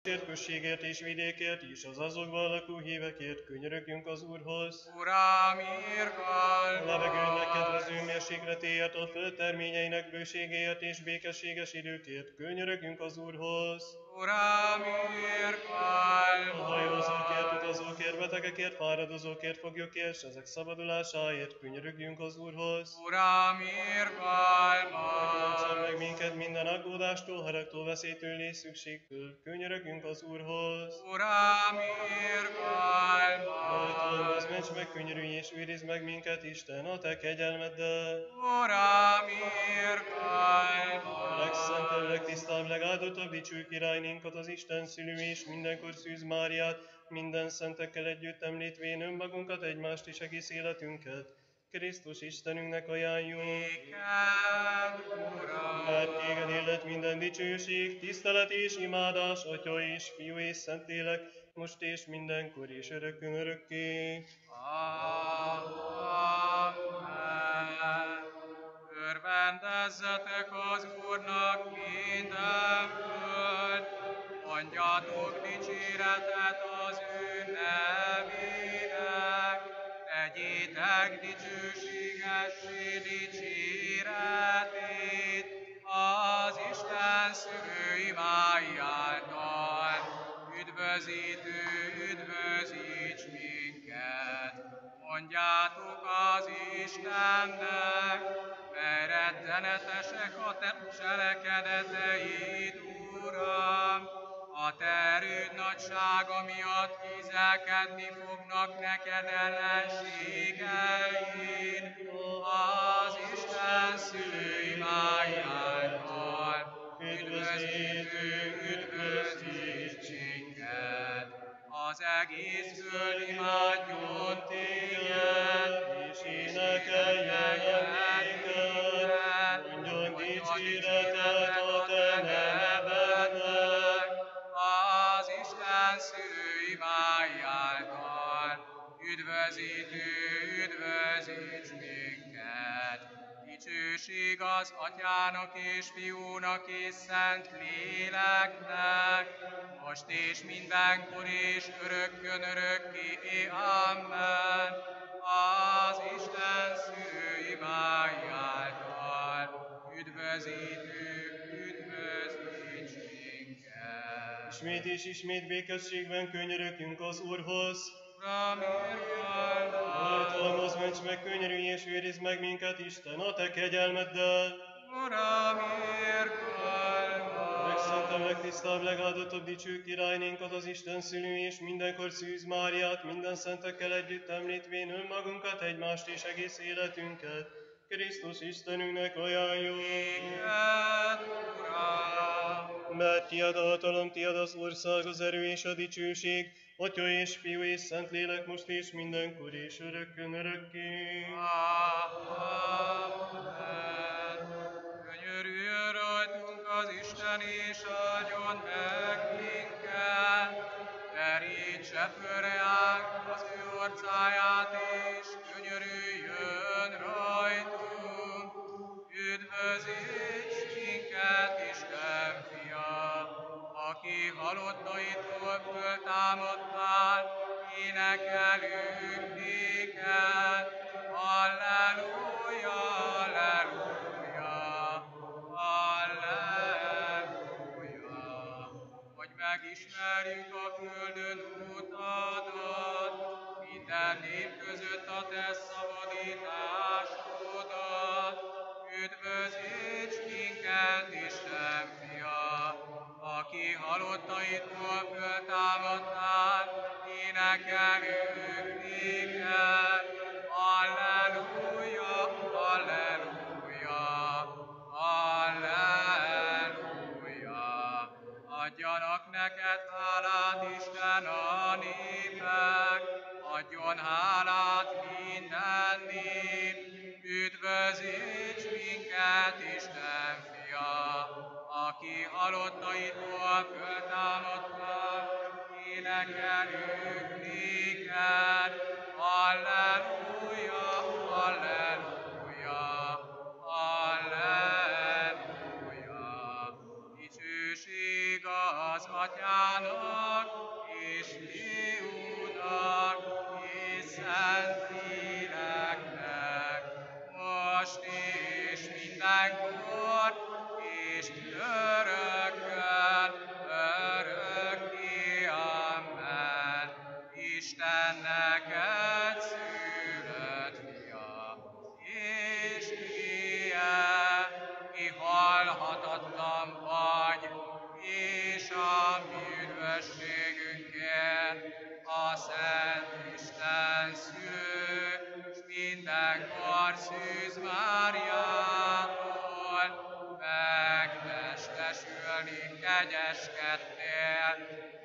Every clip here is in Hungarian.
községért és vidékért is, az azokban lakó hívekért könyörögjünk az Úrhoz. Uram, irgalmas! A levegőnek kedvező mérsékletéért, a föld terményeinek bőségéért és békességes időkért könyörögjünk az Úrhoz. Uram, irgalmas! A hajózókért, utazókért, betegekért, fáradozókért, foglyokért, s ezek szabadulásáért könyörögjünk az Úrhoz. Uram, Mentsen meg irgalmas! minket minden aggódástól, haragtól, veszélytől és szükségtől, könyörögjünk az Úrhoz. Uram, Rajtad, irgalmas! ments meg, könyörülj és őrizd meg minket, Isten, a te kegyelmeddel. Uram, A legszentebb, irgalmas! legtisztább, legáldottabb, dicső királynénkat, az Isten szülő és mindenkor Szűz Máriát, minden szentekkel együtt említvén önmagunkat, egymást és egész életünket, Krisztus Istenünknek ajánljuk. Néked, Uram! Mert téged illet minden dicsőség, tisztelet és imádás, Atya és Fiú és Szentlélek, most és mindenkor és örökkön örökké. Amen. Örvendezzetek az Úrnak minden föld, mondjatok dicséretet az ő nevének, tegyétek dicsőségessé dicséretét az Isten szülő imái által. Üdvözítő, üdvözíts minket! Mondjátok az Istennek, mert rettenetesek a te cselekedeteid, Uram! A te erőd nagysága miatt kézelkedni fognak neked ellenségeid, az Isten szülő imái által. Üdvözítő, üdvözíts minket! Az egész föld imádjon téged, és énekeljen néked, mondjon dicséretet a te nevednek. az Isten szülő imái által. Üdvözítő, üdvözíts minket! Dicsőség az Atyának és Fiúnak és Szent Léleknek, most és mindenkor és örökkön örökké. Amen. Az Isten szülő imái által. Üdvözítő, üdvözíts minket! Ismét és ismét békességben könyörögjünk az Úrhoz. Uram, Hatalmaz, ments meg, könyörülj és őrizd meg minket, Isten, a te kegyelmeddel. Uram, irgalmas! Legszentebb, legtisztább, legáldottabb, dicső királynénkat, az Isten szülő és mindenkor Szűz Máriát, minden szentekkel együtt említvén önmagunkat, egymást és egész életünket, Krisztus Istenünknek ajánljuk. Néked, Uram! Mert tiad a hatalom, tiad az ország, az erő és a dicsőség, Atya és Fiú és Szentlélek, most és mindenkor és örökkön örökké. Amen. Könyörüljön rajtunk az Isten, és áldjon meg minket. Terítse föl reánk az ő orcáját, és könyörüljön rajtunk. Üdvözíts minket, Isten fia, aki halottaitól föltámadtál, énekelünk néked. Halleluja, halleluja, halleluja. Hogy megismerjük a földön utadat, minden nép között a te szabadításodat. Üdvözíts minket, Isten fia, aki halottaitól föltámadtál, énekelünk néked. Halleluja, halleluja, halleluja. Adjanak neked hálát, Isten, a népek, adjon hálát minden nép. Üdvözíts minket, Isten fia, aki halottaitól föltámadtál, énekelünk néked. Halleluja, halleluja, halleluja. Dicsőség az Atyának Atyának és Fiúnak és Szentléleknek, most és mindenkor, és örökkön, örökké. Amen. Istennek egyszülött fia, és igéje, ki halhatatlan vagy, és a mi üdvösségünkért, a Szent Isten szülő, s mindenkor Szűz Máriától megtestesülni kegyeskedtél,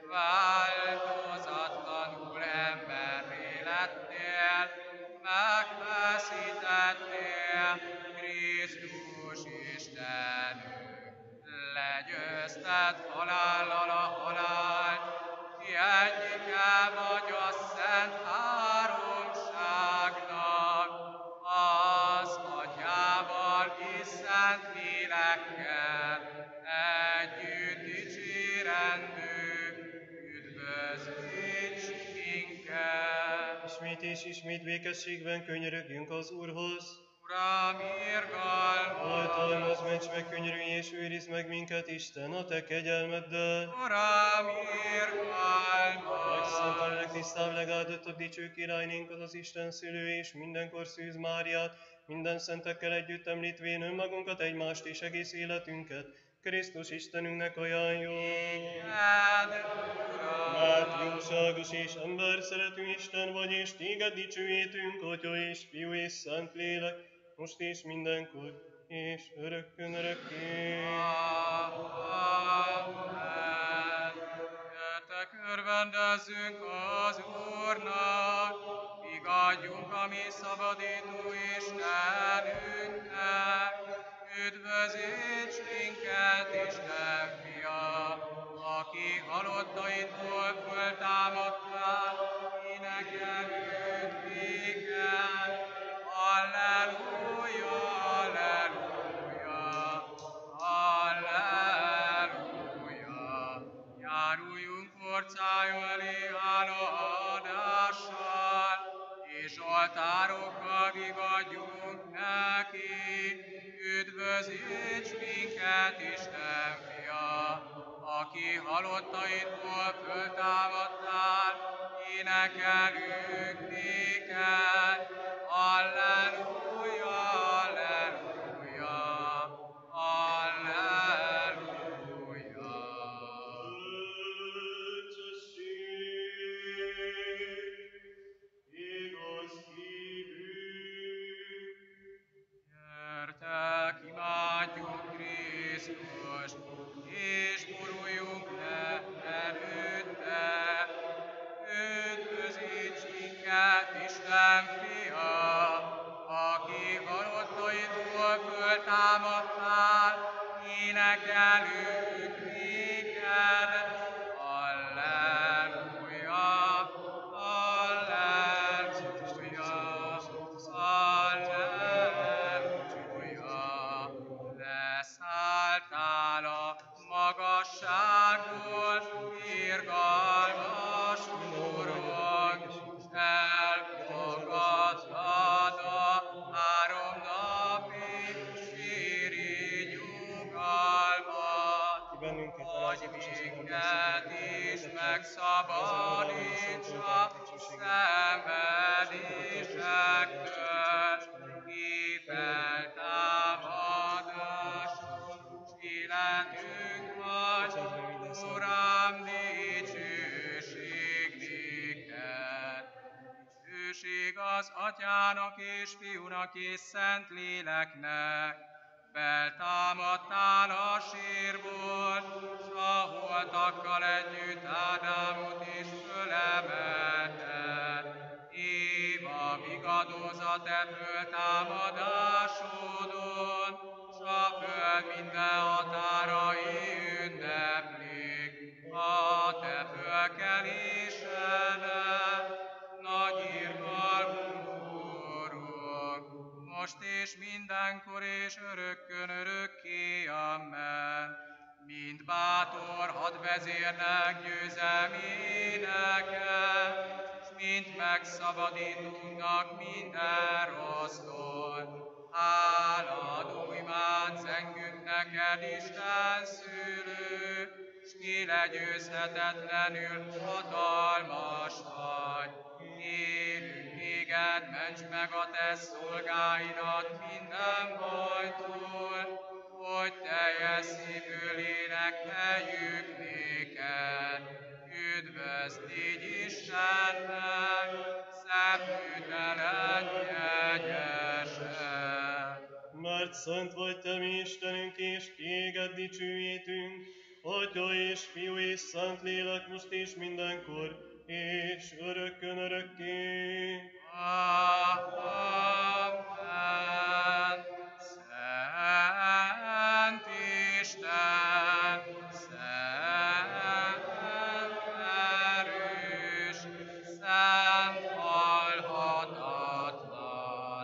változatlanul emberré lettél, megfeszítettél, Krisztus Istenünk, legyőzted halállal a halált, ki egyike vagy a Szent Háromságnak, az Atyával és Szentlélekkel együtt dicsérendő, üdvözlíts minket. Ismét békességben könyörögjünk az Úrhoz. Uram, irgalmas! Oltalmazd, ments meg, könyörülj és őrizd meg minket, Isten, a te kegyelmeddel. Uram, irgalmas! Megszentel, legtisztább, legáldottabb, dicső királynénk, az Isten szülő, és mindenkor Szűz Máriát, minden szentekkel együtt említvén önmagunkat, egymást és egész életünket, Krisztus Istenünknek ajánljuk. Mert jóságos és ember szerető Isten vagy, és téged dicsőítünk, Atya és Fiú és Szentlélek, most és mindenkor, és örökkön örökké. Amen. Jöttek, örvendezzünk az Úrnak, míg adjunk a mi szabadító Istenünknek. Üdvözíts minket, Isten fia, aki halottaitból föltámadtál, énekelünk téged. Alleluja, alleluja, alleluja. Járuljunk orcája elé hálaadással, és oltárokkal vigadjunk neki. Üdvözíts minket, Isten fia, aki halottaitból föltámadtál, énekelünk néked. Alleluja, alleluja, alleluja. Gyertek, imádjuk Krisztust, és boruljunk le előtte. Üdvözíts minket, Isten fia, aki halottaitból föltámadtál, énekelünk néked. Alleluja, alleluja, alleluja. Leszálltál a magasságból, irgalmas Urunk, elfogadtad a 3 napi síri nyugalmat, hogy minket is megszabadíts a szenvedésektől, ki feltámadásos életünk vagy, Uram, dicsőség néked. Dicsőség az Atyának és Fiúnak és Szentléleknek, feltámadtál a sírból, s a holtakkal együtt Ádámot is fölemelted. Éva vigadoz a te föltámadásodon, s a föld minden határai ünneplik a te fölkelésedet. Nagy irgalmú Urunk, most és mindenkor és örökkön örökké. Amen. Mind bátor hadvezérnek győzelmi éneket, s mint megszabadítónak minden rossztól. Háladújmát zengünk neked, Isten szülő, s ki legyőzhetetlenül hatalmas vagy. Kérünk téged, ments meg a te szolgáidat minden bajtól, hogy teljes szívből énekeljük néked. Üdvözl légy Istennek, szent műtelen jegyesen. Mert szent vagy te, mi Istenünk, és téged dicsőítünk, Atya és Fiú és Szent Lélek, most és mindenkor, és örökkön örökké. Amen. Szent Isten, szent erős, szent halhatatlan,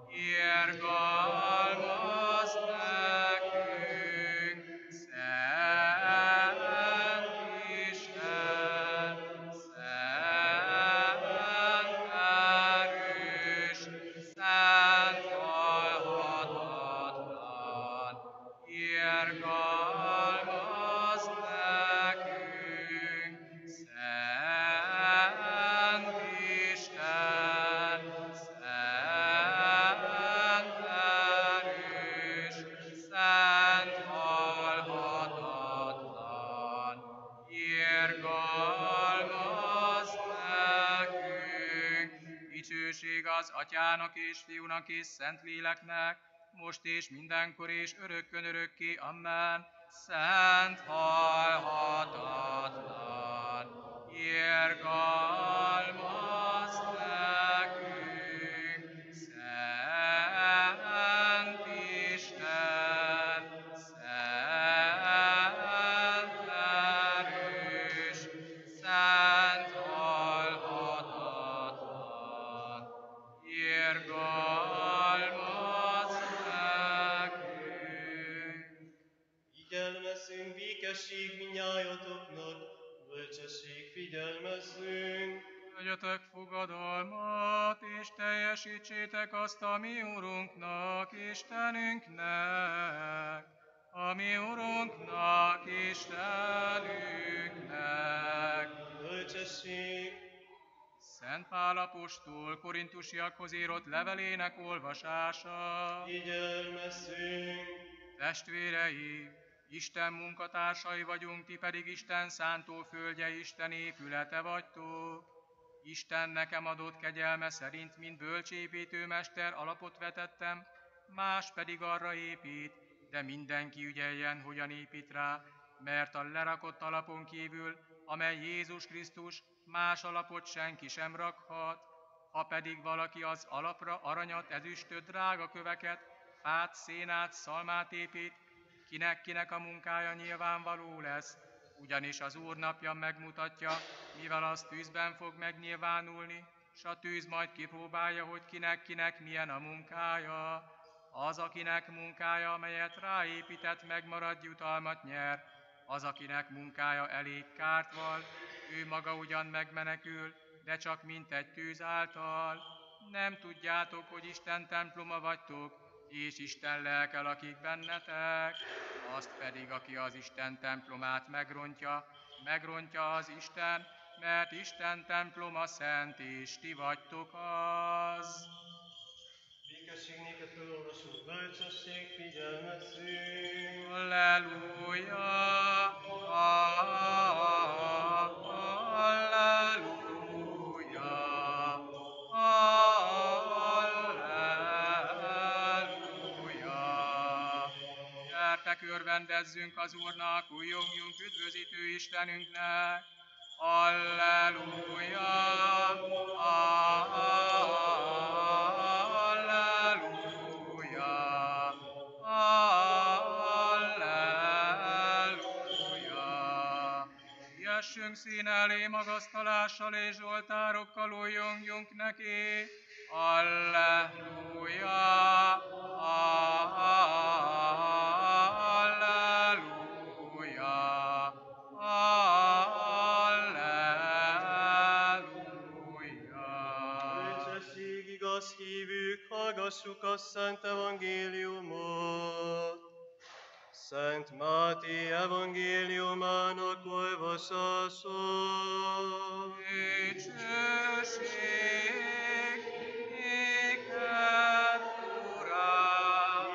irgalmaz nekünk, szent Isten, szent erős, szent halhatatlan, irgalmaz nekünk, szent Isten, szent erős, szent halhatatlan, irgalmaz nekünk. Dicsőség az Atyának és Fiúnak és Szentléleknek, most és mindenkor és örökkön örökké. Amen. Szent halhatatlan, irgalmaz nekünk, szent Isten, szent erős, szent halhatatlan, irgalmaz nekünk. Figyelmezzünk, békesség minnyájatoknak, bölcsesség figyelmezzünk. Legyetek fogadalmat, és teljesítsétek azt a mi Urunknak, Istenünknek, a mi Urunknak, Istenünknek. Bölcsesség, Szent Pál apostol Korintusiakhoz írott levelének olvasása. figyelmezzünk. Testvéreim, Isten munkatársai vagyunk, ti pedig Isten szántó földje, Isten épülete vagytok. Isten nekem adott kegyelme szerint, mint bölcsépítőmester alapot vetettem, más pedig arra épít, de mindenki ügyeljen, hogyan épít rá, mert a lerakott alapon kívül, amely Jézus Krisztus, más alapot senki sem rakhat. Ha pedig valaki az alapra aranyat, ezüstöt, drága köveket, fát, szénát, szalmát épít, kinek a munkája nyilvánvaló lesz, ugyanis az Úr napja megmutatja, mivel az tűzben fog megnyilvánulni, s a tűz majd kipróbálja, hogy kinek milyen a munkája. Az, akinek munkája, amelyet ráépített, megmarad, jutalmat nyer, az, akinek munkája elég kárt val, ő maga ugyan megmenekül, de csak mint egy tűz által. Nem tudjátok, hogy Isten temploma vagytok, és Isten lelke lakik bennetek, azt pedig, aki az Isten templomát megrontja az Isten, mert Isten temploma szent, és ti vagytok az. Békesség néked felolvasó, bölcsesség figyelmezzünk. Halleluja! Halleluja! Halleluja! Gyertek, örvendezzünk az Úrnak, újjongjunk üdvözítő Istenünknek! Halleluja! Halleluja! Halleluja! Siessünk szín elé magasztalással és zsoltárokkal, újjongjunk neki! Halleluja! Halleluja! Halleluja! igaz hívők, hallgassuk a Szent Evangéliumot. Szent Máté evangéliumának olvasása. Dicsőség néked, Uram!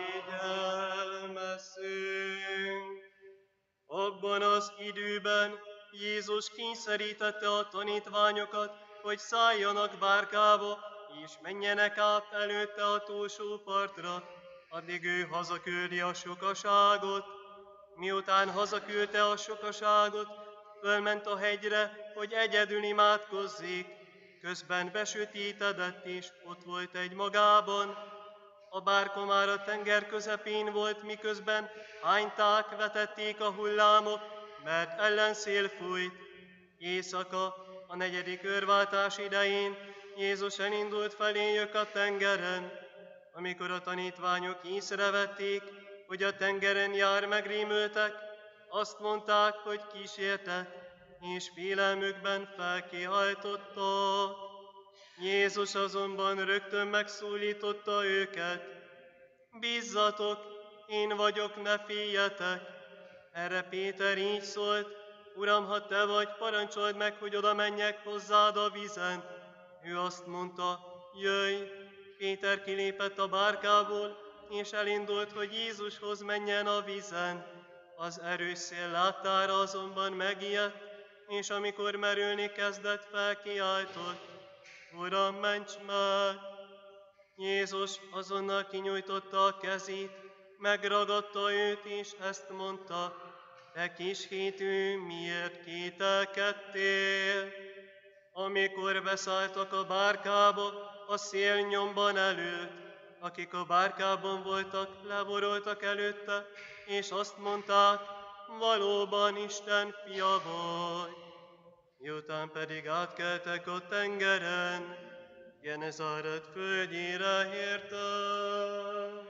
Figyelmezünk! Abban az időben Jézus kényszerítette a tanítványokat, hogy szálljanak bárkába, és menjenek át előtte a túlsó partra, addig ő hazaküldi a sokaságot. Miután hazaküldte a sokaságot, fölment a hegyre, hogy egyedül imádkozzék. Közben besötétedett, és ott volt egy magában. A bárka már a tenger közepén volt, miközben hányták, vetették a hullámok, mert ellenszél fújt. Éjszaka, a 4. őrváltás idején Jézus elindult feléjük a tengeren. Amikor a tanítványok észrevették, hogy a tengeren jár, megrémültek, azt mondták, hogy kísértet, és félelmükben felkiáltottak. Jézus azonban rögtön megszólította őket. Bízzatok, én vagyok, ne féljetek. Erre Péter így szólt: Uram, ha te vagy, parancsold meg, hogy oda menjek hozzád a vízen. Ő azt mondta: jöjj. Péter kilépett a bárkából, és elindult, hogy Jézushoz menjen a vízen. Az erős szél láttára azonban megijedt, és amikor merülni kezdett, felkiáltott: Uram, ments meg! Jézus azonnal kinyújtotta a kezét, megragadta őt, és ezt mondta: te kishétű, miért kételkedtél? Amikor beszálltak a bárkába, a szél nyomban elült. Akik a bárkában voltak, leboroltak előtte, és azt mondták: valóban Isten fia vagy. Miután pedig átkeltek a tengeren, Genezáret földjére értek.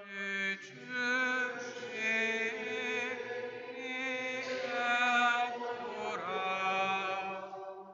Dicsőség néked, Uram!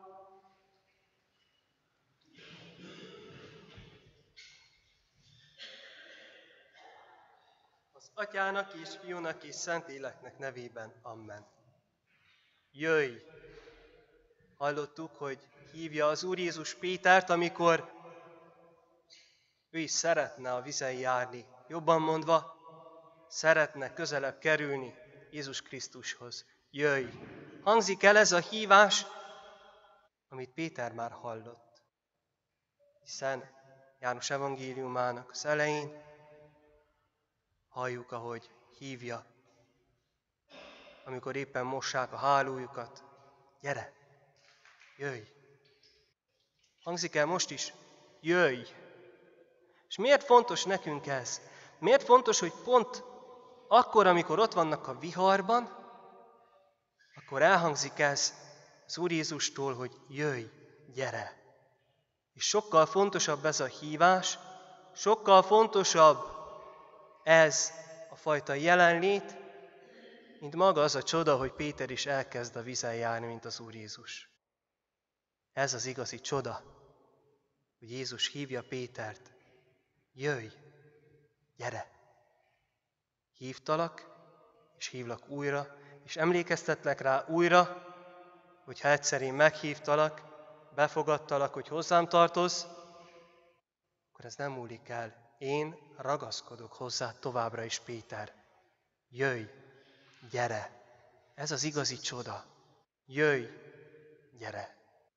Az Atyának és Fiúnak és Szentléleknek nevében. Amen. Jöjj! Hallottuk, hogy hívja az Úr Jézus Pétert, amikor ő is szeretne a vízen járni. Jobban mondva, szeretne közelebb kerülni Jézus Krisztushoz. Jöjj! Hangzik el ez a hívás, amit Péter már hallott. Hiszen János evangéliumának az elején halljuk, ahogy hívja, amikor éppen mossák a hálójukat. Gyere! Jöjj! Hangzik el most is, jöjj! És miért fontos nekünk ez? Miért fontos, hogy pont akkor, amikor ott vannak a viharban, akkor elhangzik ez az Úr Jézustól, hogy jöjj, gyere! És sokkal fontosabb ez a hívás, sokkal fontosabb ez a fajta jelenlét, mint maga az a csoda, hogy Péter is elkezd a vízen járni, mint az Úr Jézus. Ez az igazi csoda, hogy Jézus hívja Pétert: jöjj, gyere! Hívtalak, és hívlak újra, és emlékeztetlek rá újra, hogy ha egyszer én meghívtalak, befogadtalak, hogy hozzám tartozz, akkor ez nem múlik el. Én ragaszkodok hozzá továbbra is, Péter. Jöjj, gyere! Ez az igazi csoda. Jöjj, gyere!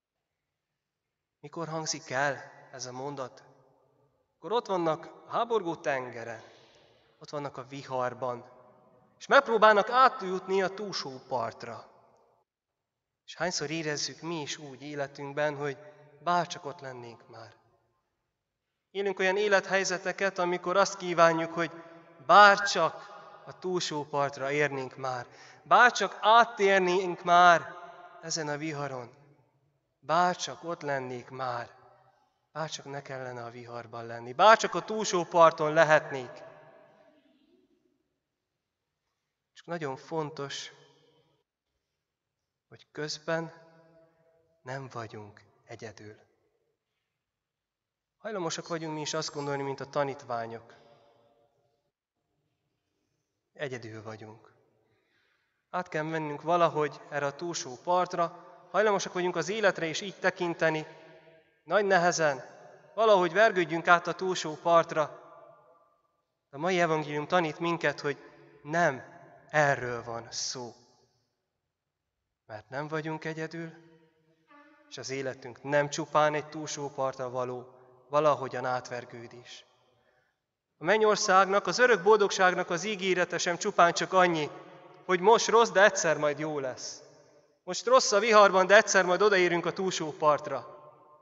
Mikor hangzik el ez a mondat? Akkor ott vannak a háborgó tengeren, ott vannak a viharban, és megpróbálnak átjutni a túlsó partra. És hányszor érezzük mi is úgy életünkben, hogy bárcsak ott lennénk már. Élünk olyan élethelyzeteket, amikor azt kívánjuk, hogy bárcsak a túlsó partra érnénk már, bárcsak áttérnénk már ezen a viharon, bárcsak ott lennék már, bárcsak ne kellene a viharban lenni, bárcsak a túlsó parton lehetnék. És nagyon fontos, hogy közben nem vagyunk egyedül. Hajlamosak vagyunk mi is azt gondolni, mint a tanítványok. Egyedül vagyunk. Át kell mennünk valahogy erre a túlsó partra, hajlamosak vagyunk az életre is így tekinteni, nagy nehezen, valahogy vergődjünk át a túlsó partra. A mai evangélium tanít minket, hogy nem erről van szó. Mert nem vagyunk egyedül, és az életünk nem csupán egy túlsó partra való valahogyan átvergődés. A mennyországnak, az örök boldogságnak az ígérete sem csupán csak annyi, hogy most rossz, de egyszer majd jó lesz. Most rossz a viharban, de egyszer majd odaérünk a túlsó partra.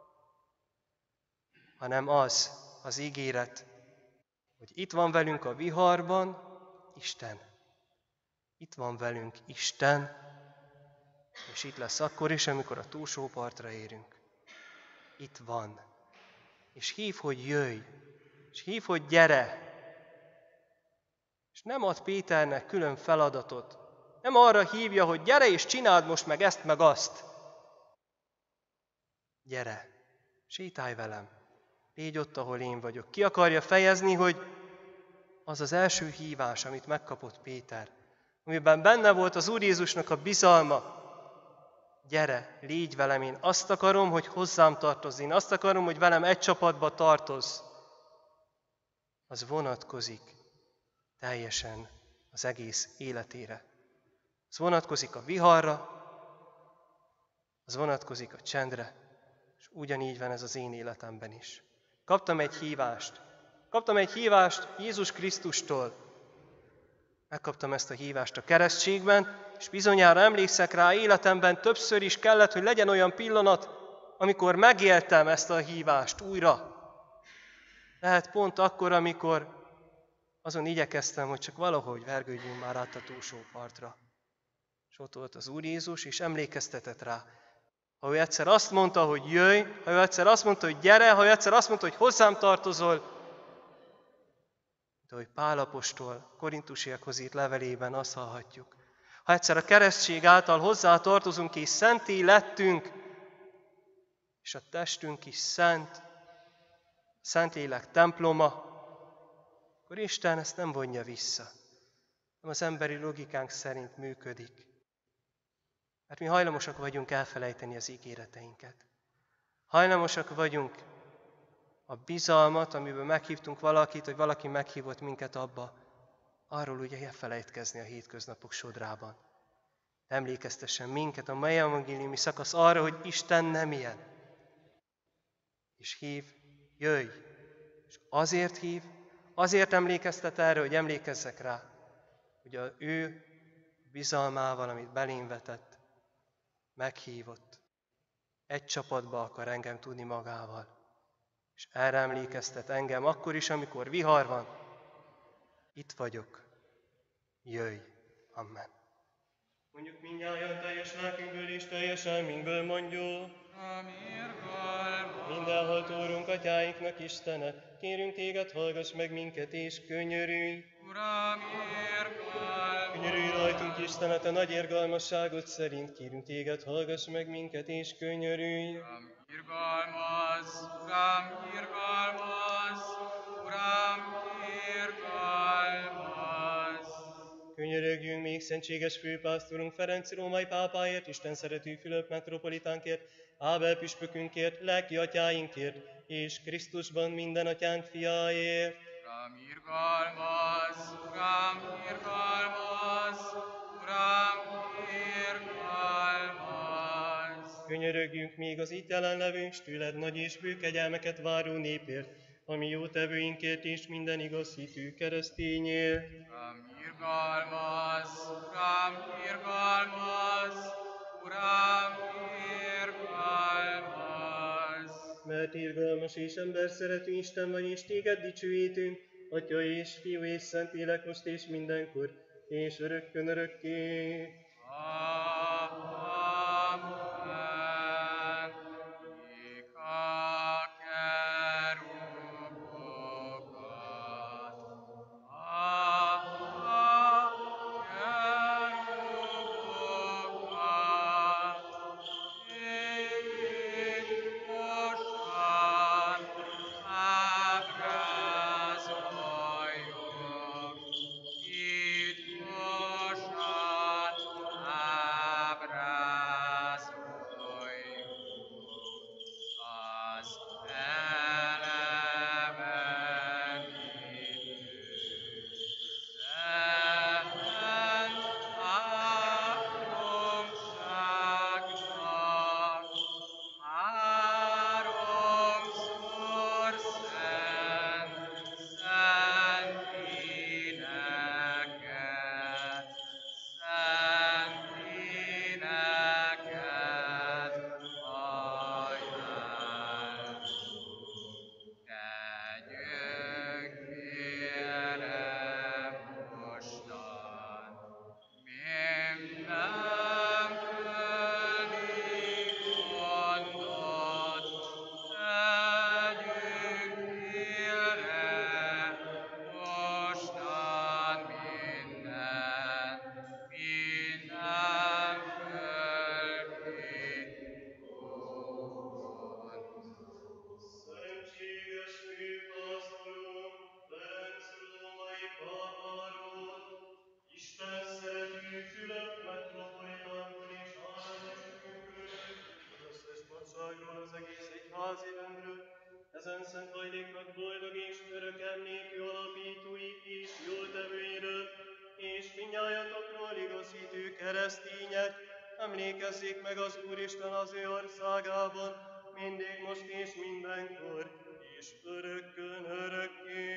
Hanem az ígéret, hogy itt van velünk a viharban Isten. Itt van velünk Isten, és itt lesz akkor is, amikor a túlsó partra érünk. Itt van. És hív, hogy jöjj, és hív, hogy gyere. És nem ad Péternek külön feladatot. Nem arra hívja, hogy gyere és csináld most meg ezt, meg azt. Gyere, sétálj velem, légy ott, ahol én vagyok. Ki akarja fejezni, hogy az az első hívás, amit megkapott Péter, amiben benne volt az Úr Jézusnak a bizalma. Gyere, légy velem, én azt akarom, hogy hozzám tartozz, én azt akarom, hogy velem egy csapatba tartozz. Az vonatkozik teljesen az egész életére. Az vonatkozik a viharra, az vonatkozik a csendre, és ugyanígy van ez az én életemben is. Kaptam egy hívást Jézus Krisztustól. Megkaptam ezt a hívást a keresztségben, és bizonyára emlékszek rá, életemben többször is kellett, hogy legyen olyan pillanat, amikor megéltem ezt a hívást újra. Lehet pont akkor, amikor azon igyekeztem, hogy csak valahogy vergődjünk már át a túlsó partra. És ott volt az Úr Jézus, és emlékeztetett rá. Ha ő egyszer azt mondta, hogy jöjj, ha ő egyszer azt mondta, hogy gyere, ha ő egyszer azt mondta, hogy hozzám tartozol, de hogy Pál apostol Korintusiakhoz írt levelében azt hallhatjuk. Ha egyszer a keresztség által hozzá tartozunk és szenté lettünk, és a testünk is szent, Szentlélek temploma, akkor Isten ezt nem vonja vissza. Nem az emberi logikánk szerint működik. Mert mi hajlamosak vagyunk elfelejteni az ígéreteinket. Hajlamosak vagyunk a bizalmat, amiből meghívtunk valakit, hogy valaki meghívott minket abba, arról ugye elfelejtkezni a hétköznapok sodrában. Emlékeztessen minket a mai evangéliumi szakasz arra, hogy Isten nem ilyen. És hív, jöjj! És azért hív, azért emlékeztet erre, hogy emlékezzek rá, hogy az ő bizalmával, amit belém vetett, meghívott. Egy csapatba akar engem tudni magával. És erre emlékeztet engem akkor is, amikor vihar van. Itt vagyok. Jöjj. Amen. Mondjuk mindnyájan teljes lelkünkből és teljes elmünkből mondjuk. Mindenható Urunk, Atyáinknak Istene, kérünk Téged, hallgass meg minket és könyörülj. Uram, irgalmas! Könyörülj rajtunk, Istene, Te nagy irgalmasságod szerint, kérünk Téged, hallgass meg minket és könyörülj. Uram, irgalmas! Uram, irgalmas! Uram, irgalmas! Könyörögjünk még szentséges főpásztorunk Ferenc római pápáért, Isten szerető Fülöp metropolitánkért, Ábel püspökünkért, lelki atyáinkért, és Krisztusban minden atyánk fiáért. Uram, irgalmas! Uram, irgalmas! Uram, irgalmas! Könyörögjünk még az itt jelenlevő, s tőled nagy és bő kegyelmeket váró népért, ami jó tevőinkért és minden igaz hitű keresztényért. Uram, irgalmas! Uram, irgalmas! Uram, irgalmas! Mert irgalmas és emberszerető Isten vagy, és Téged dicsőítünk, Atya és Fiú és Szentlélek most és mindenkor, és örökkön örökké. Amen. Ég a kerubokat, egyházi rendről, ezen szent hajléknak boldog és örök emlékű alapítói és jótevőiről, és mindnyájatokról igazítő keresztények, emlékezzék meg az Úristen az ő országában, mindig most és mindenkor, és örökkön örökké.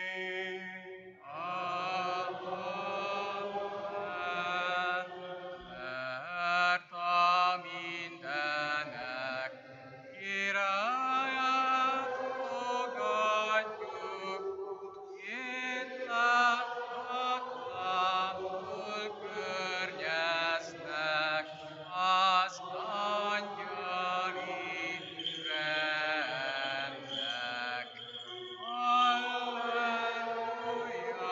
Mert a mindenek királyát fogadjuk, itt láthatatlanul környeznek az angyali rendek. Halleluja,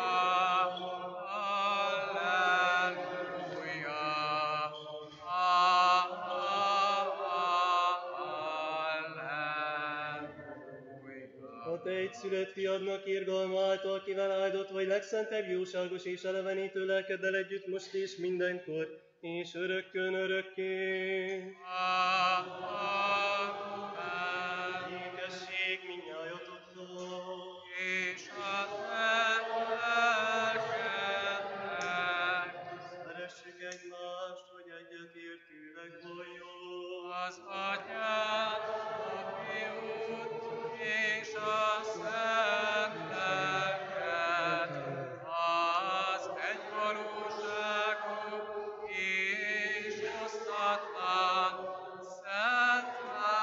halleluja, halleluja. A te egyszülött fiadnak irgalma által, kivel áldott vagy legszentebb, jóságos és elevenítő lelkeddel együtt most és mindenkor, és örökkön örökké. Amen. Ékesség mindnyájatoknak. És a te lelkednek Szeressük egymást, hogy egyetértőleg valljunk. az Atyát, a Fiút és a Szent Lelket, az egyvalóságú és osztatlan Szent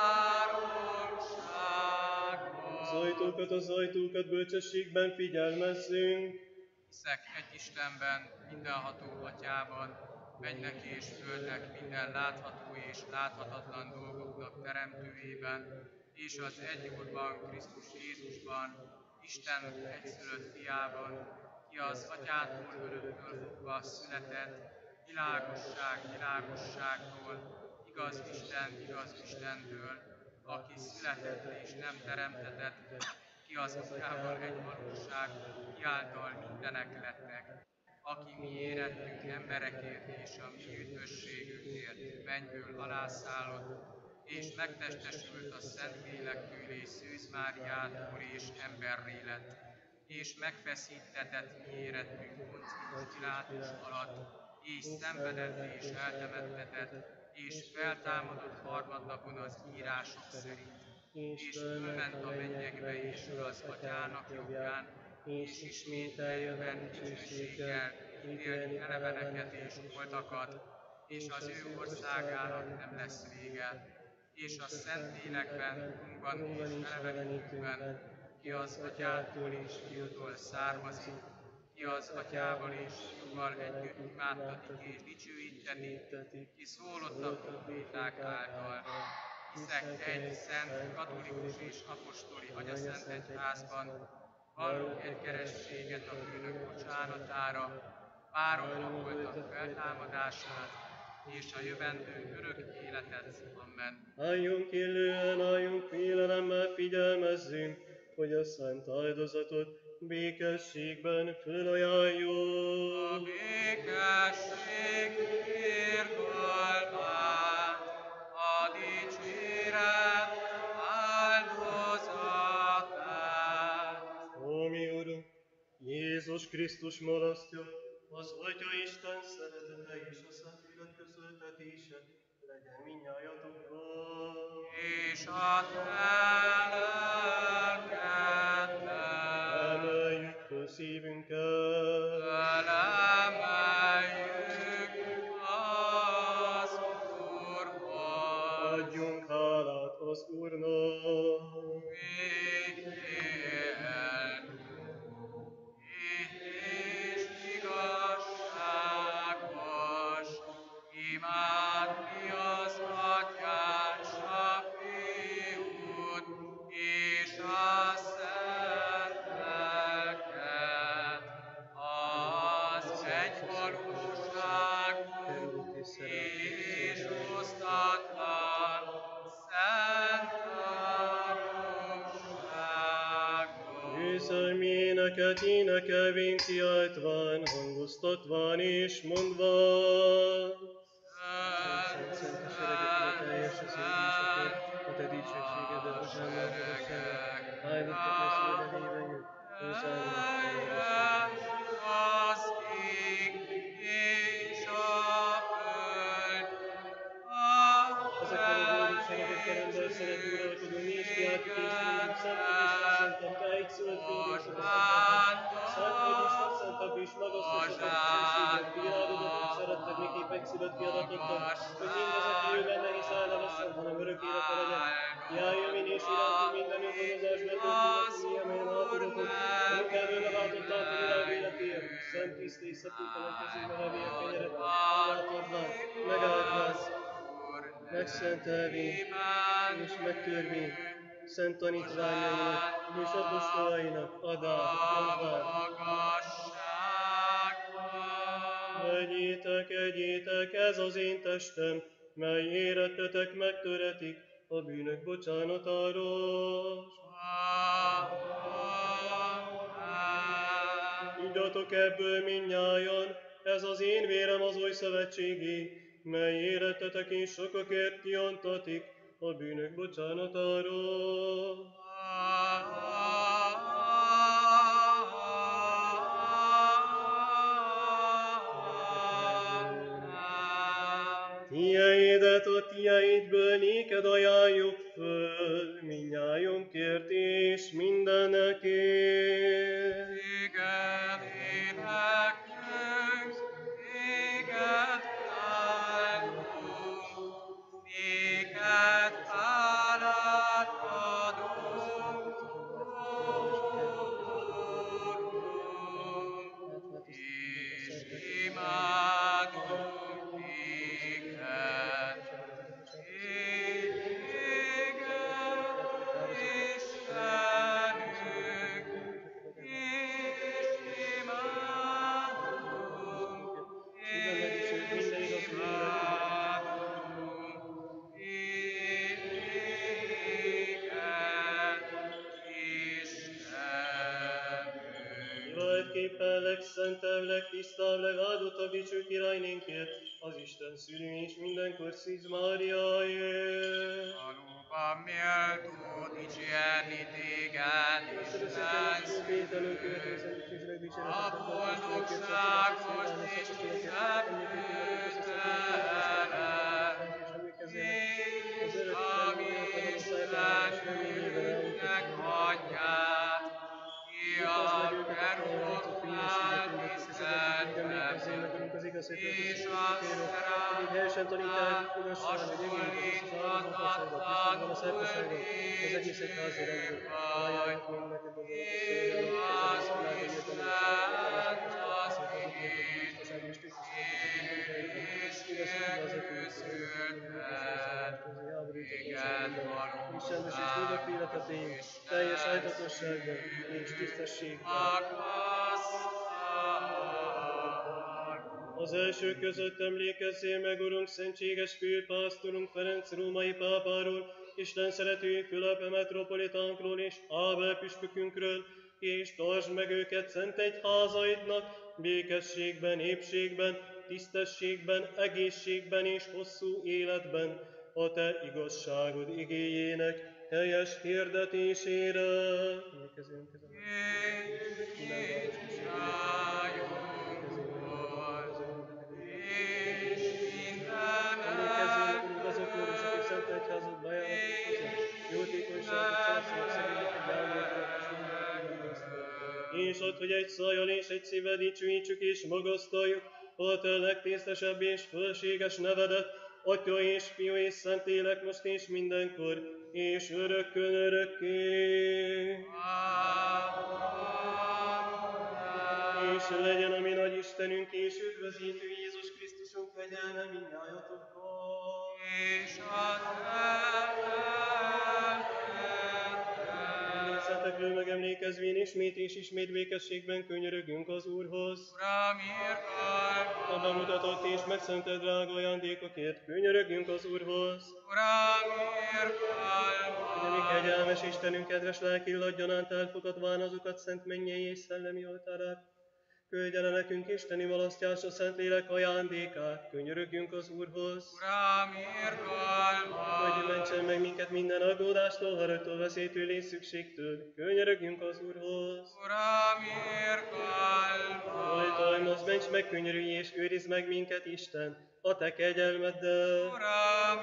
Háromságot. Az ajtókat bölcsességben figyelmezzünk. Hiszek egy Istenben, mindenható Atyában, mennek és földnek minden látható és láthatatlan dolgoknak teremtőjében, és az egy Úrban, Krisztus Jézusban, Isten egyszülött fiában, ki az Atyától öröktől fogva született, világosságtól, igaz Istentől, aki született és nem teremtetett, ki az Atyával egy valóság, ki által mindenek lettek, aki mi érettünk emberekért és a mi üdvösségünkért mennyből alászállott, és megtestesült a Szentlélekből és Szűz Máriától és emberré lett, és megfeszítetett mi érettünk Poncius Pilátus alatt, és szenvedett és eltemettetett, és feltámadott harmadnapon az írások szerint, és fölment a mennyekbe és ül az Atyának jobbján, és ismét eljövett dicsőséggel ítélni eleveneket és holtakat, és az ő országának nem lesz vége, és a Szentlélekben, Urunkban és elevenítőkben, ki az Atyától és Fiútól származik, ki az Atyával és Fiúval együtt imádtatik és dicsőítetik, ki szólott a proféták által. Hiszek egy szent, katolikus és apostoli agyaszent egyházban, vallunk egy kerességet a bűnök bocsánatára, várom a holtak feltámadását, és a jövendő örök életet. Amen. Álljunk illően, álljunk félelemmel, figyelmezzünk, hogy a szent áldozatot békességben fölajánljuk. A békesség irgalmát, a dicséret áldozatát. Ó, mi Urunk, Jézus Krisztus marasztja, az Atya Isten szeretete és a Szentlélek közöltetése legyen mindnyájatokkal. És a te lelkeddel Emeljük föl szívünket. felemeljük az Úrhoz. Adjunk hálát az Úrnak. És igazságos, imádni az Atyát, s a Fiút, és a Szent Lelket, az egyvalóságú és osztatlan Szent Háromságot. Győzelmi éneket énekelvén kiáltván, hangoztatván és mondván. Szent, Szent, szent, a seregeknek teljes az ég és a tér, a te dicsőségedet előtt kiadatottam, hogy mindezek jövőben ne hiszel ne veszem, hanem örök élete legyen. Kiálljon és irántunk mindenünk gondozás betöltünk, mi amelyen átadatot, amik elől leváltotta a világ életéért, szent tiszta és szepultelen kezébe levé a kenyeret, átadván, megáldván, megszentelvén és megtörvén, szent tanítványainak és apostolainak adá, mondván. Vegyétek, egyétek, ez az én testem, mely érettetek megtöretik a bűnök bocsánatáról. Igyatok ebből mindnyájan, ez az én vérem az új szövetségé, mely érettetek és sokakért kiontatik a bűnök bocsánatáról. Tiédet a tiédből néked ajánljuk föl, mindnyájunkért és mindenekért. Téged éneklünk, téged áldunk, néked hálát adunk, Úrunk, és imádunk téged. Kiváltképpen legszentebb, legtisztább, legáldottabb dicső királynénkért, az Isten szülő és mindenkor Szűz Máriáért. Valóban méltó dicsérni téged, Isten szülő, a boldogságos és tisztebb és a mi Istenünknek adját, ki a kerüloknál tiszteltet, és a szerelmet hasonlíthatatlanul élő vagy, én az Isten az én, és megküzdődhet, téged valóságos teljes áldozatosságban és tisztességben. Az első között emlékezzél meg, Urunk, szentséges főpásztorunk Ferenc római pápáról, Isten szerető Fülöp metropolitánkról és Ábel püspökünkről, és tartsd meg őket szent egyházaidnak, békességben, épségben, tisztességben, egészségben és hosszú életben, a te igazságod igéjének helyes hirdetésére. És add, hogy egy szájjal és egy szívvel dicsőítsük és magasztaljuk a te legtisztesebb és fölséges nevedet, Atya és Fiú és Szentlélek, most és mindenkor, és örökkön örökké. És legyen a mi nagy Istenünk és üdvözítő Jézus Krisztusunk kegyelme mindnyájatokkal. És a Szentekről megemlékezvén ismét és ismét békességben könyörögünk az Úrhoz. Uram, irgalmas! A bemutatott és megszentelt drága ajándékokért könyörögünk az Úrhoz. Uram, irgalmas! Hogy a mi kegyelmes Istenünk kedves lelki illatgyanánt elfogadván azokat szent mennyei és szellemi oltárát, küldje le nekünk isteni választása Szentlélek ajándékát, könyörögjünk az Úrhoz. Uram, irgalmas! Hogy mentsen meg minket minden aggódástól, haragtól, veszélytől és szükségtől, könyörögjünk az Úrhoz. Uram, irgalmas! Oltalmaz, ments meg, könyörülj és őrizd meg minket, Isten, a te kegyelmeddel. Uram,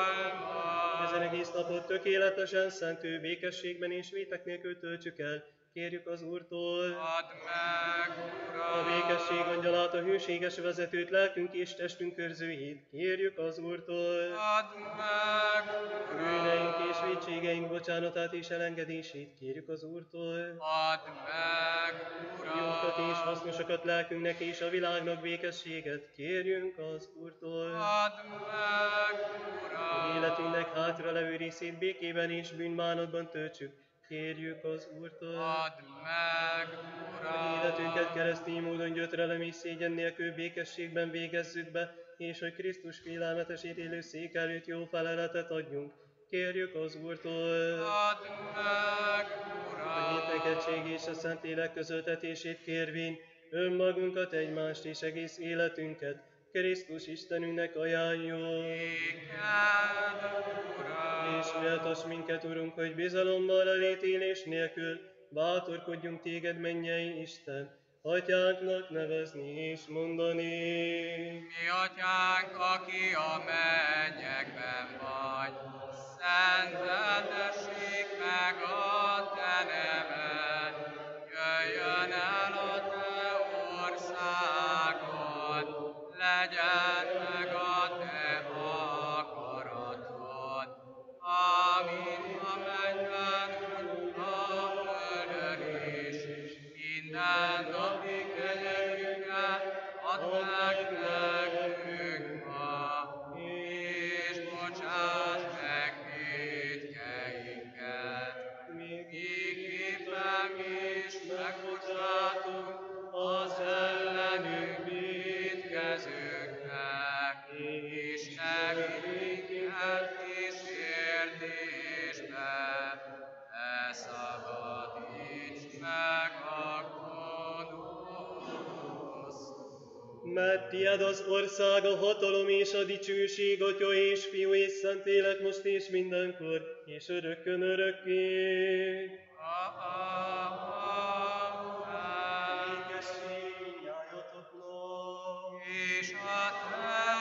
irgalmas! Ezen egész napot tökéletesen, szentő békességben és vétek nélkül töltsük el, kérjük az Úrtól. Add meg, Uram! A békesség angyalát, a hűséges vezetőt, lelkünk és testünk őrzőjét, kérjük az Úrtól. Add meg, Uram! Bűneink és vétségeink bocsánatát és elengedését, kérjük az Úrtól. Add meg, Uram! Jókat és hasznosakat lelkünknek és a világnak békességet, kérjünk az Úrtól. Add meg, Uram! Életünknek hátra levő részét békében és bűnbánatban töltsük, kérjük az Úrtól. Add meg, Uram! Életünket keresztény módon gyötrelem és szégyen nélkül békességben végezzük be, és hogy Krisztus félelmetes ítélő szék előtt jó feleletet adjunk, kérjük az Úrtól. Add meg, A Uram! hétnek egység és a Szentlélek közöltetését kérvén, önmagunkat, egymást és egész életünket Krisztus Istenünknek ajánljuk. Néked, Uram! És méltass minket, Urunk, hogy bizalommal elítélés nélkül bátorkodjunk téged, mennyei Isten, atyánknak nevezni és mondani. Mi atyánk, aki a mennyekben vagy, szenteltessék meg a te neved, jöjjön el a te országod, legyen meg a te akaratod, amint a mennyben, úgy a földön is. Minden napi kenyerünket add meg nekünk ma, és bocsáss meg vétkeinket, miképpen mi is megbocsátunk az ellenünk vétkezőknek, és ne vigy minket kísértésbe, ne szabadíts meg a gonosztól. Mert tied az ország, a hatalom és a dicsőség, Atya és Fiú és Szentlélek, most és mindenkor, és örökkön örökké. Amen. Békesség járjatoknak. És a te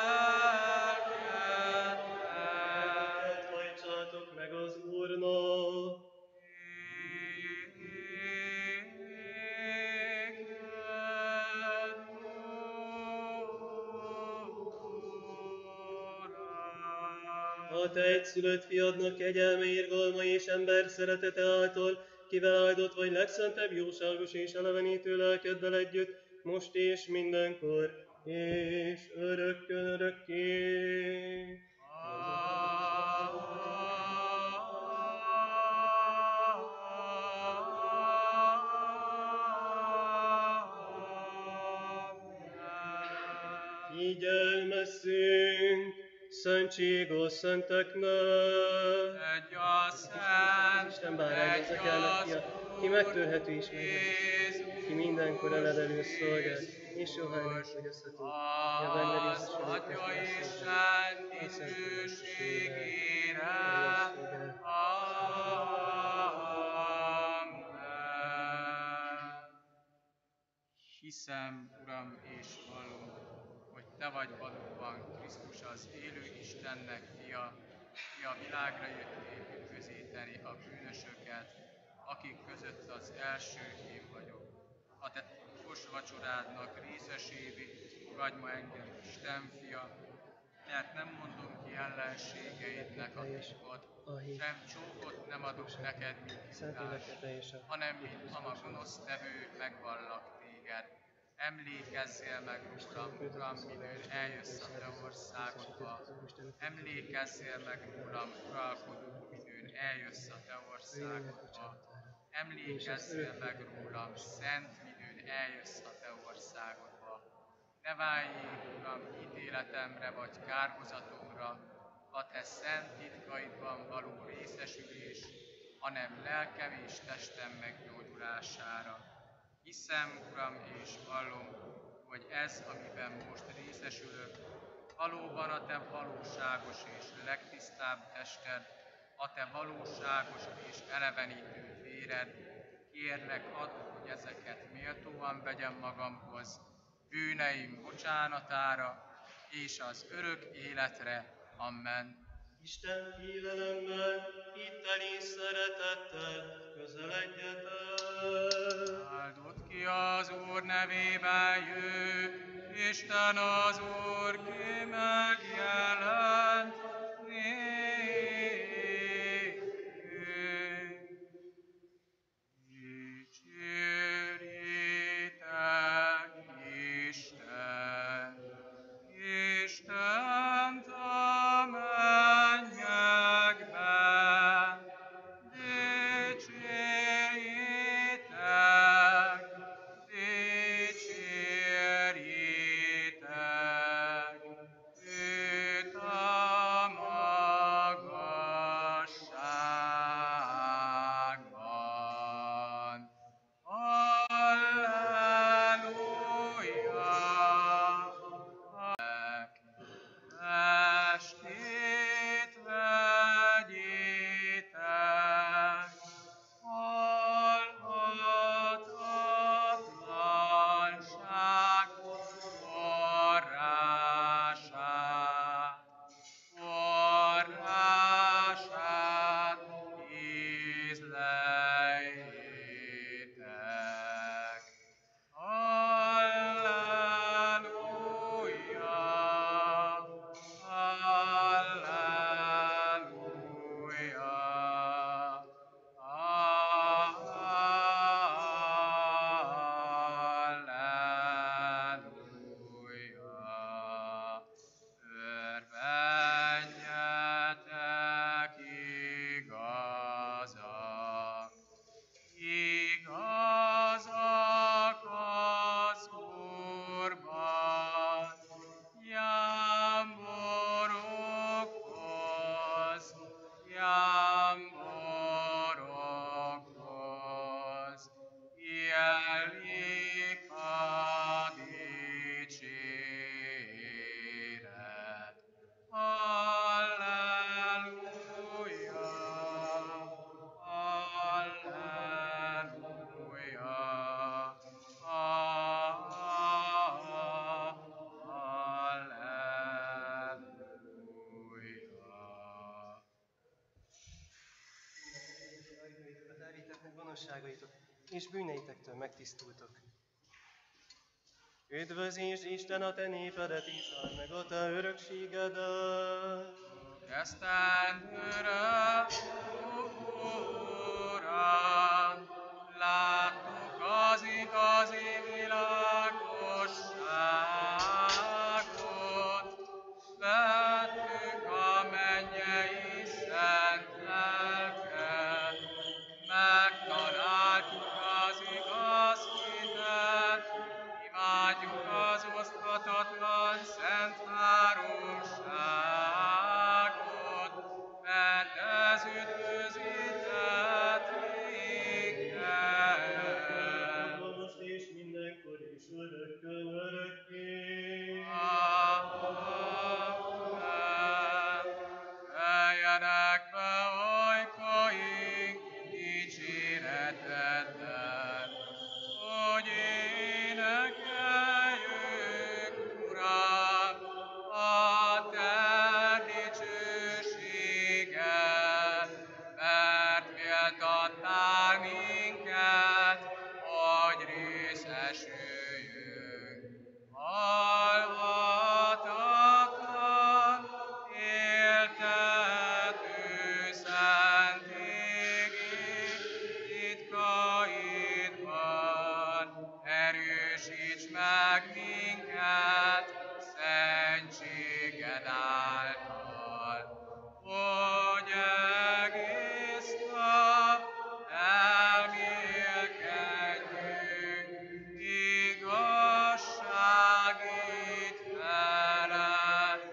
lelkednek. Hajtsátok meg az Úrnak. A te egyszülött fiadnak kegyelme, irgalma és ember szeretete által, kivel áldott vagy legszentebb, jóságos és elevenítő lelkeddel együtt, most és mindenkor, és örökkön örökké. Figyelmezzünk, szentség a szenteknek. Egy a szent, Isten bárány ezek ki megtörhető is megvető, ki mindenkor eledelő szolgál, és soha fogyasztható. az Atya Isten dicsőségére. Amen. Hiszem, Uram, és vallom, hogy Te vagy valóban Krisztus az élő Istennek fia, ki a világra jöttél üdvözíteni a bűnösöket, akik között az első én vagyok. A Te titkos vacsorádnak részesévé fogadj ma engem, Isten fia, mert nem mondom ki ellenségeidnek a titkot, sem csókot nem adok neked, mint hibás, hanem mint ama gonosztevő megvallak téged. Emlékezzél meg rólam, Uram, midőn eljössz a te országodba. Emlékezzél meg rólam, uralkodó, midőn eljössz a te országodba. Emlékezzél meg rólam, szent, midőn eljössz a te országodba. Ne váljék, Uram, ítéletemre vagy kárhozatomra, a te szent titkaidban való részesülés, hanem lelkem és testem meggyógyulására. Hiszem, Uram, és vallom, hogy ez, amiben most részesülök, valóban a Te valóságos és legtisztább tested, a Te valóságos és elevenítő véred. Kérlek, add, hogy ezeket méltóan vegyem magamhoz, bűneim bocsánatára és az örök életre. Amen. Isten hívelemmel, hittel és szeretettel közeledjetek. Áldott ki az Úr nevében jő, Isten az Úr, ki megjelent nékünk. Dicsérjétek Istent a mennyekben, dicsérjétek őt a magasságban. Halleluja! Estét vegyétek, halhatatlanság forrását ízleljétek. Halleluja! Halleluja! Halleluja! Örvendjetek igazak, igazak az Úrban, jámborokhoz, jellik a dicséret. Halleluja! Halleluja! Halleluja! Elvitetnek gonoszságaitok, és bűneitektől megtisztultok. Üdvözítsd Isten a te népedet, Izrael, meg a te örökségedet. Esztendőre, Uram, láttuk az igazi világosságot, vettük a mennyei szent lelket, megtaláltuk az igaz hitet, imádjuk az oszthatatlan szent háromságot, mert ez üdvözített minket. Most és mindenkor és örökkön örökké. Amen. Keljenek be ajkaink dicséreteddel, hogy énekeljük, Uram, a te dicsőséged, mert méltattál minket, hogy részesüljünk. Halhatatlan, éltető szent ígéd, titkaidban erősíts meg minket szentséged által, hogy egész nap elmélkedjünk igazságid felett.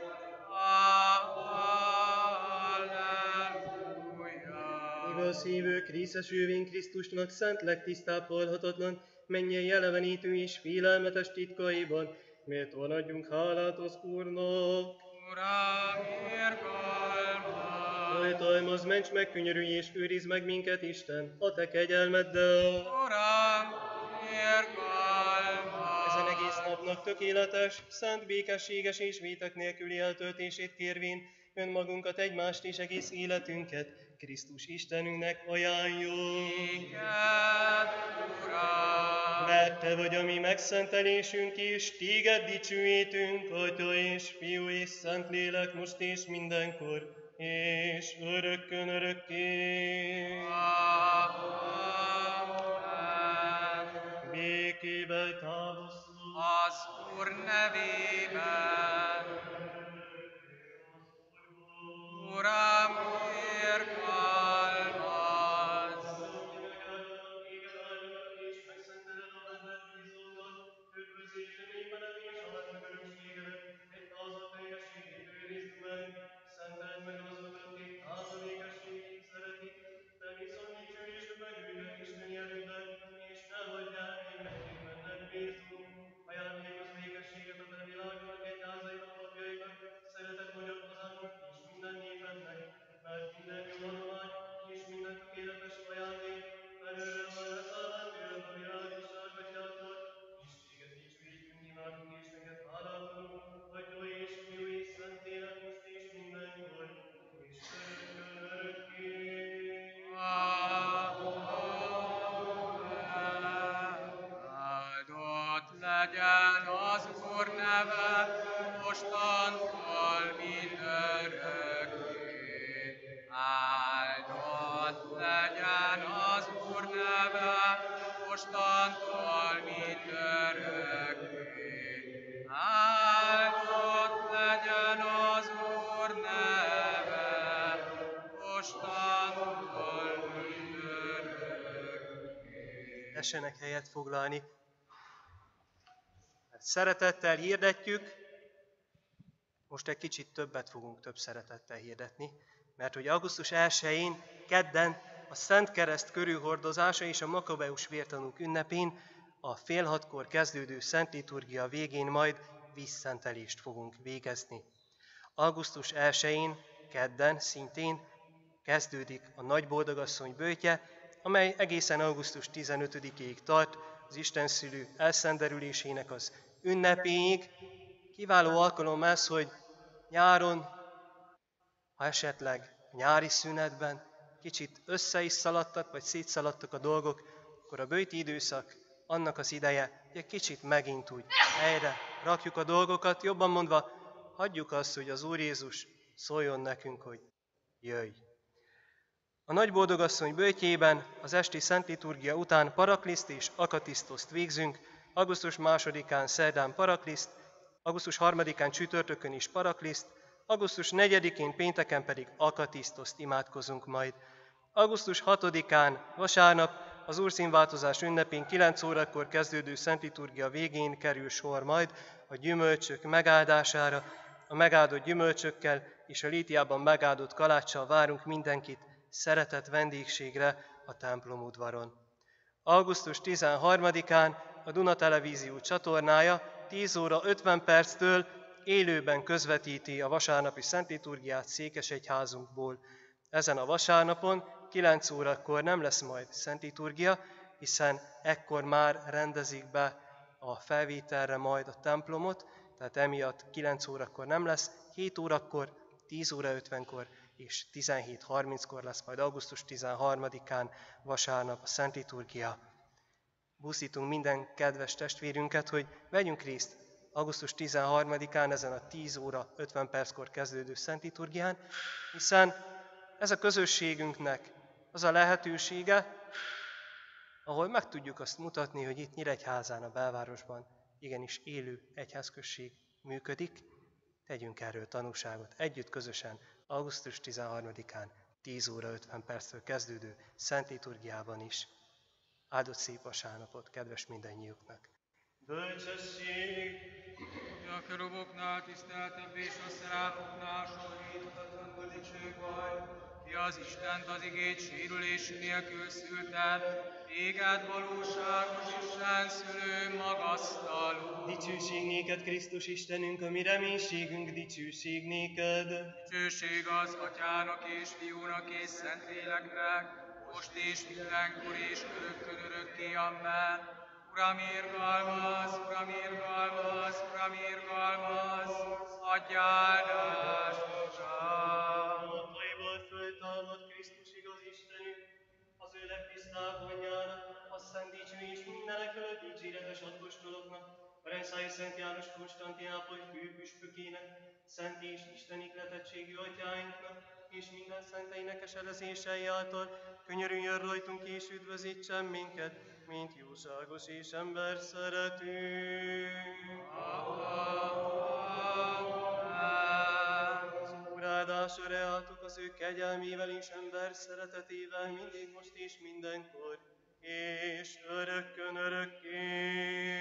Halleluja! Igaz hívők, részesülvén Krisztusnak szent legtisztábbhalhatatlan, mennyei elevenítő és félelmetes titkaiban, méltóan adjunk hálát az Úrnak. Uram, irgalmas! Hajtalmaz, ments meg, könyörülj és őrizd meg minket, Isten, a te kegyelmeddel. Uram, irgalmas! Ezen egész napnak tökéletes, szent, békességes és vétek nélküli eltöltését kérvén, önmagunkat, egymást és egész életünket Krisztus Istenünknek ajánljuk. Néked, Uram! Mert Te vagy a mi megszentelésünk és Téged dicsőítünk, Atya és Fiú és Szentlélek, most és mindenkor, és örökkön örökké. Amen. Békével távozzunk. Az Úr nevében. Uram, irgalmaz! Ajándékoz békességet a te világnak, egyházainak, papjainak, szeretet magyar hazánknak és minden népednek, mert minden jó adomány és minden tökéletes ajándék felőről van leszállán tőled a világosság atyától, és téged dicsőítünk, imádunk és neked hálát adunk, Atya és Fiú és Szentlélek, most és mindenkor, és örökkön örökké. Áldott legyen az Úr neve, mostantól mindörökké. Áldott legyen az Úr neve, mostantól mindörökké. Áldott legyen az Úr neve, mostantól mindörökké. Tessenek helyet foglalni. Szeretettel hirdetjük, most egy kicsit több szeretettel hirdetni, mert hogy augusztus 1-én, kedden a Szent Kereszt körülhordozása és a Makabeus vértanúk ünnepén a fél 6-kor kezdődő Szent Liturgia végén majd vízszentelést fogunk végezni. Augusztus 1-én, kedden szintén kezdődik a Nagy Boldogasszony böjtje, amely egészen augusztus 15-ig tart, az Istenszülő elszenderülésének az ünnepéig. Kiváló alkalom ez, hogy nyáron, ha esetleg nyári szünetben kicsit össze is szaladtak, vagy szétszaladtak a dolgok, akkor a böjti időszak annak az ideje, hogy egy kicsit megint úgy helyre rakjuk a dolgokat, jobban mondva, hagyjuk azt, hogy az Úr Jézus szóljon nekünk, hogy jöjj. A Nagy Boldogasszony böjtjében az esti Szent Liturgia után parakliszt és akatisztoszt végzünk, augusztus 2-án szerdán parakliszt, augusztus 3-án csütörtökön is parakliszt, augusztus 4-én pénteken pedig akatisztoszt imádkozunk majd. Augusztus 6-án vasárnap az Úrszínváltozás ünnepén 9 órakor kezdődő Szent Liturgia végén kerül sor majd a gyümölcsök megáldására. A megáldott gyümölcsökkel és a lítiában megáldott kaláccsal várunk mindenkit szeretett vendégségre a templom udvaron. Augusztus 13-án a Duna Televízió csatornája 10 óra 50 perctől élőben közvetíti a vasárnapi Szent Liturgiát Székesegyházunkból. Ezen a vasárnapon 9 órakor nem lesz majd Szent Liturgia, hiszen ekkor már rendezik be a felvételre majd a templomot, tehát emiatt 9 órakor nem lesz, 7 órakor, 10 óra 50-kor és 17:30-kor lesz majd augusztus 13-án vasárnap a Szent Liturgia. Buszítunk minden kedves testvérünket, hogy vegyünk részt augusztus 13-án ezen a 10 óra 50 perckor kezdődő Szent Liturgián, hiszen ez a közösségünknek az a lehetősége, ahol meg tudjuk azt mutatni, hogy itt Nyíregyházán, a belvárosban igenis élő egyházközség működik. Tegyünk erről tanúságot együtt, közösen, augusztus 13-án 10 óra 50 perctől kezdődő Szent Liturgiában is. Áldott szép vasárnapot, kedves mindannyiuknak! Bölcsesség! A keruboknál tiszteltebb és a szeráfoknál soríthatatlanul dicső vagy, ki az Istent az igét sérülés nélkül szülted, téged valóságos Isten szülő magasztaló. Dicsőség néked, Krisztus Istenünk, a mi reménységünk, dicsőség néked. Dicsőség az Atyának és Fiúnak és Szentléleknek, most és mindenkor és örökkön örökké, amen. Uram, irgalmaz, Uram, irgalmaz, Uram, irgalmaz, adj áldást, hallott Krisztus igaz Istenünk, az ő legtisztább anyjának, a szent dicső és mindenek fölött dicséretes apostoloknak, a Rendszáj Szent János Konstantinápoly főpüspökének, szent és Isten ihletettségű atyáinknak, és minden szent énekesedezései által könyörüljön rajtunk és üdvözítsen minket, mint jóságos és ember szeretünk. Az Úr áldása reátok az ő kegyelmével és ember szeretetével mindig most és mindenkor, és örökkön örökké.